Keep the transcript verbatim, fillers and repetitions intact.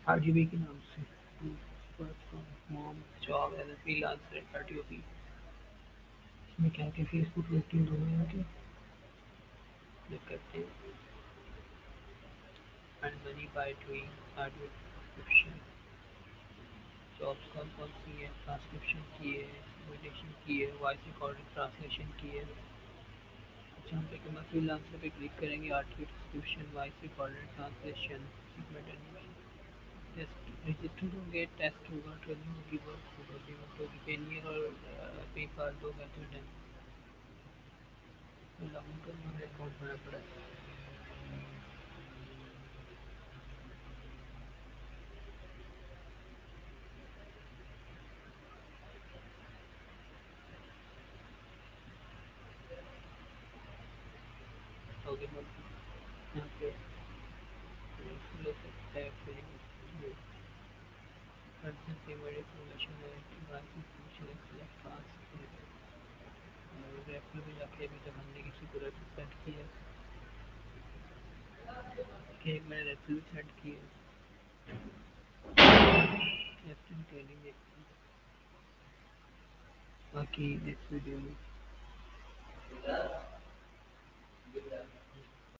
RGB के नाम से from mom job as a freelancer at thirty OP. इसमें क्या क्या फेसबुक लिंक्डइन दोनों हैं इनके। क्लिक करते हैं and money by doing audio description. Jobs कौन कौन सी है, ट्रांसक्रिप्शन की है, मेडिटेशन की है, वॉइस रिकॉर्डिंग ट्रांसलेशन की है। अच्छा, हम पे मैं फ्रीलांसर पे क्लिक करेंगे, audio description, voice recording translation, sequent animation. Test register होंगे, टेस्ट होगा, ट्रेनिंग होगी, वर्क होगा, पेमेंट होगी, पेनियर और पेपाल दो मेथड हैं। लॉगिन करना है, अकाउंट बनाना पड़ा है। लॉगिन हो गया। यहाँ पे ले सकता है फिर कंटेंट पेमेंट इन्फॉर्मेशन है, डिवाइस इन्फॉर्मेशन सेलेक्ट फास्ट और रेफर में जाके अभी तक हमने किसी को रेफर सेट किया कि एक मैंने रेफर भी सेट किया लेफ्ट डिटेलिंग बाकी नेक्स्ट वीडियो में